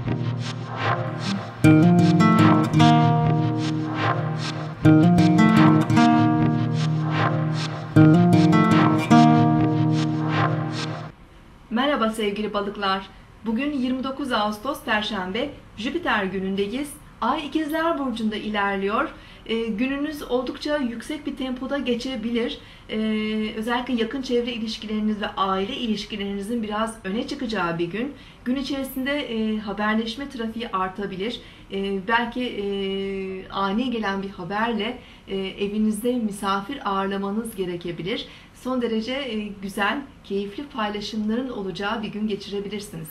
Merhaba sevgili balıklar. Bugün 29 Ağustos Perşembe, Jüpiter günündeyiz. Ay İkizler Burcu'nda ilerliyor. Gününüz oldukça yüksek bir tempoda geçebilir. Özellikle yakın çevre ilişkileriniz ve aile ilişkilerinizin biraz öne çıkacağı bir gün. Gün içerisinde haberleşme trafiği artabilir. Belki ani gelen bir haberle evinizde misafir ağırlamanız gerekebilir. Son derece güzel, keyifli paylaşımların olacağı bir gün geçirebilirsiniz.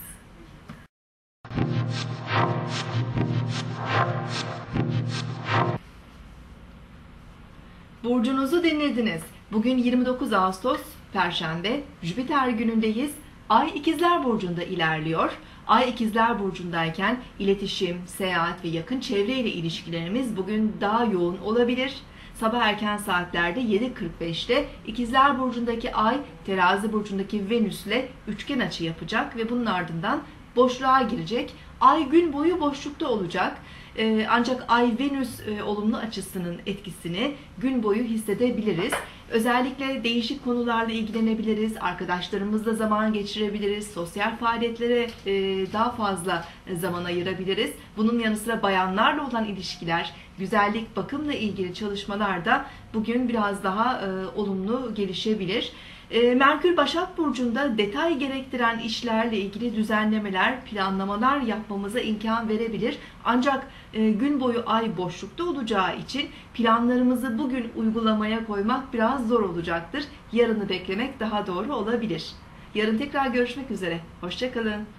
Burcunuzu dinlediniz. Bugün 29 Ağustos Perşembe, Jüpiter günündeyiz. Ay İkizler Burcu'nda ilerliyor. Ay İkizler Burcu'ndayken iletişim, seyahat ve yakın çevreyle ilişkilerimiz bugün daha yoğun olabilir. Sabah erken saatlerde 7.45'te İkizler Burcu'ndaki Ay, Terazi Burcu'ndaki Venüs'le üçgen açı yapacak ve bunun ardından boşluğa girecek. Ay gün boyu boşlukta olacak. Ancak Ay-Venüs olumlu açısının etkisini gün boyu hissedebiliriz. Özellikle değişik konularla ilgilenebiliriz, arkadaşlarımızla zaman geçirebiliriz, sosyal faaliyetlere daha fazla zaman ayırabiliriz. Bunun yanı sıra bayanlarla olan ilişkiler, güzellik, bakımla ilgili çalışmalar da bugün biraz daha olumlu gelişebilir. Merkür Başak Burcu'nda detay gerektiren işlerle ilgili düzenlemeler, planlamalar yapmamıza imkan verebilir. Ancak gün boyu ay boşlukta olacağı için planlarımızı bugün uygulamaya koymak biraz zor olacaktır. Yarını beklemek daha doğru olabilir. Yarın tekrar görüşmek üzere. Hoşça kalın.